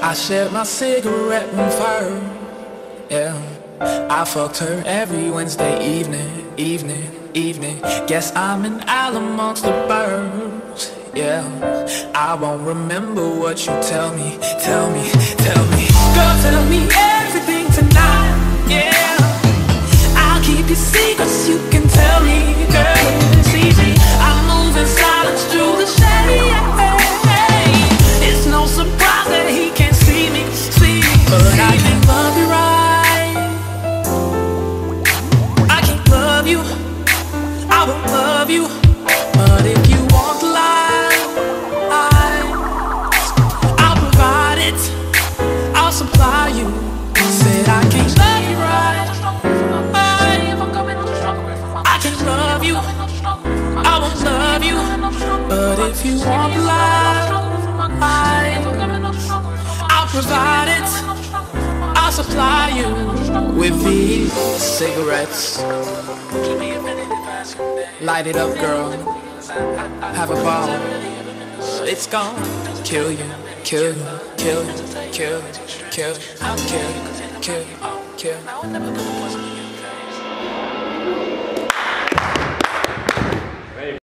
I shared my cigarette with her. Yeah, I fucked her every Wednesday evening. Guess I'm an owl amongst the birds. Yeah, I won't remember what you tell me. Girl, tell me everything tonight. Yeah, I'll keep your secrets, you can tell me, girl. It's easy, I'm moving silence through the shade. It's no surprise that he can't see me. But I can love you right. I can love you, I will love you. But if you want life, I'll provide it, I'll supply you. Said I can love you right. I can love you, I will love you. But if you want life, I'll provide it, I'll supply you with these cigarettes. Light it up, girl. Have a ball. It's gonna kill you, kill you, kill you, kill you, kill you, kill you, kill you, kill you.